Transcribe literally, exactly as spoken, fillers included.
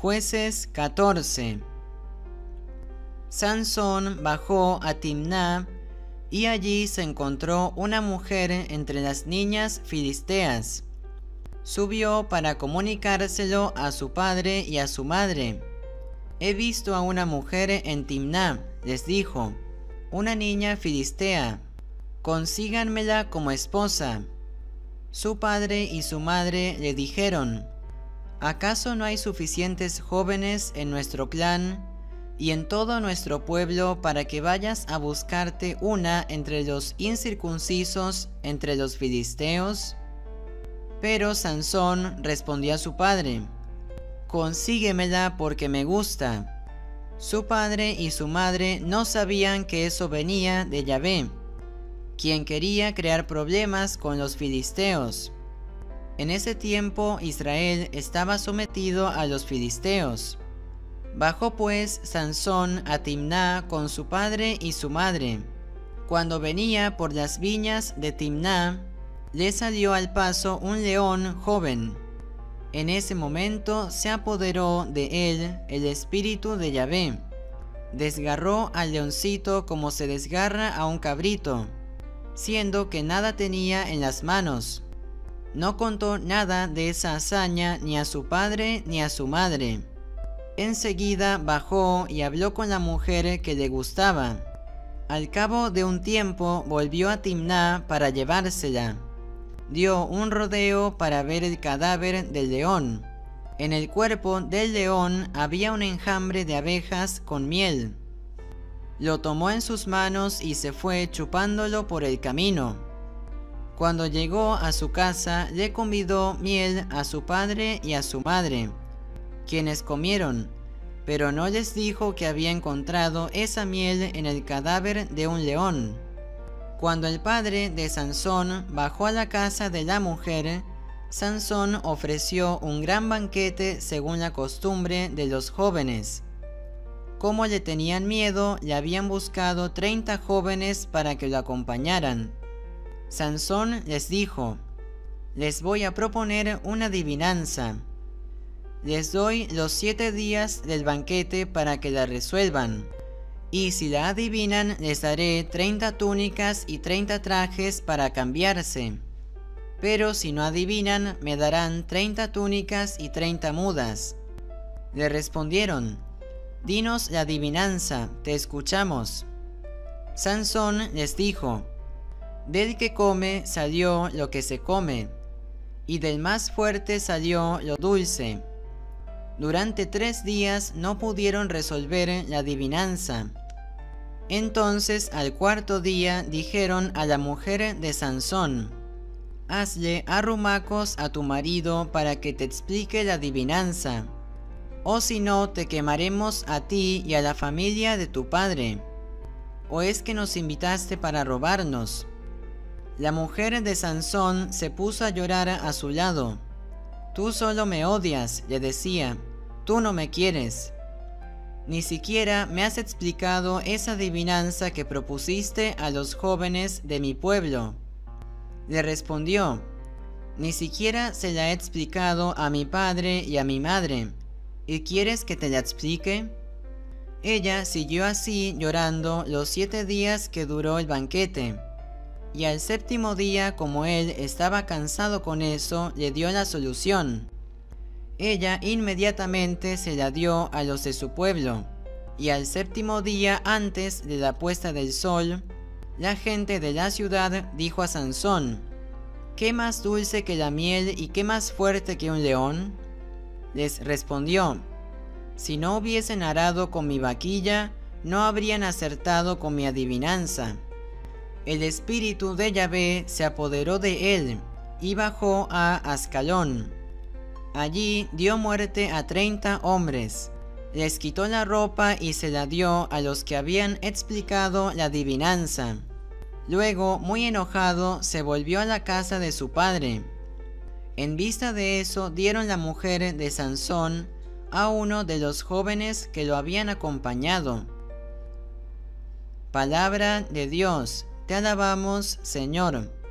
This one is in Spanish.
Jueces catorce. Sansón bajó a Timná, y allí se encontró una mujer entre las niñas filisteas. Subió para comunicárselo a su padre y a su madre. He visto a una mujer en Timná, les dijo, una niña filistea, consíganmela como esposa. Su padre y su madre le dijeron, ¿acaso no hay suficientes jóvenes en nuestro clan y en todo nuestro pueblo para que vayas a buscarte una entre los incircuncisos, entre los filisteos? Pero Sansón respondió a su padre, consíguemela porque me gusta. Su padre y su madre no sabían que eso venía de Yahvé, quien quería crear problemas con los filisteos. En ese tiempo Israel estaba sometido a los filisteos. Bajó pues Sansón a Timná con su padre y su madre. Cuando venía por las viñas de Timná, le salió al paso un león joven. En ese momento se apoderó de él el espíritu de Yahvé. Desgarró al leoncito como se desgarra a un cabrito, siendo que nada tenía en las manos. No contó nada de esa hazaña ni a su padre ni a su madre. Enseguida bajó y habló con la mujer que le gustaba. Al cabo de un tiempo volvió a Timná para llevársela. Dio un rodeo para ver el cadáver del león. En el cuerpo del león había un enjambre de abejas con miel. Lo tomó en sus manos y se fue chupándolo por el camino. Cuando llegó a su casa, le convidó miel a su padre y a su madre, quienes comieron, pero no les dijo que había encontrado esa miel en el cadáver de un león. Cuando el padre de Sansón bajó a la casa de la mujer, Sansón ofreció un gran banquete según la costumbre de los jóvenes. Como le tenían miedo, le habían buscado treinta jóvenes para que lo acompañaran. Sansón les dijo, les voy a proponer una adivinanza. Les doy los siete días del banquete para que la resuelvan, y si la adivinan les daré treinta túnicas y treinta trajes para cambiarse. Pero si no adivinan me darán treinta túnicas y treinta mudas. Le respondieron, dinos la adivinanza, te escuchamos. Sansón les dijo, del que come salió lo que se come, y del más fuerte salió lo dulce. Durante tres días no pudieron resolver la adivinanza. Entonces al cuarto día dijeron a la mujer de Sansón, hazle arrumacos a tu marido para que te explique la adivinanza, o si no te quemaremos a ti y a la familia de tu padre. ¿O es que nos invitaste para robarnos? La mujer de Sansón se puso a llorar a su lado. Tú solo me odias, le decía, tú no me quieres. Ni siquiera me has explicado esa adivinanza que propusiste a los jóvenes de mi pueblo. Le respondió, ni siquiera se la he explicado a mi padre y a mi madre. ¿Y quieres que te la explique? Ella siguió así llorando los siete días que duró el banquete. Y al séptimo día, como él estaba cansado con eso, le dio la solución. Ella inmediatamente se la dio a los de su pueblo, y al séptimo día antes de la puesta del sol, la gente de la ciudad dijo a Sansón, ¿qué más dulce que la miel y qué más fuerte que un león? Les respondió, si no hubiesen arado con mi vaquilla, no habrían acertado con mi adivinanza. El espíritu de Yahvé se apoderó de él y bajó a Ascalón. Allí dio muerte a treinta hombres. Les quitó la ropa y se la dio a los que habían explicado la adivinanza. Luego, muy enojado, se volvió a la casa de su padre. En vista de eso, dieron la mujer de Sansón a uno de los jóvenes que lo habían acompañado. Palabra de Dios. Te alabamos, Señor.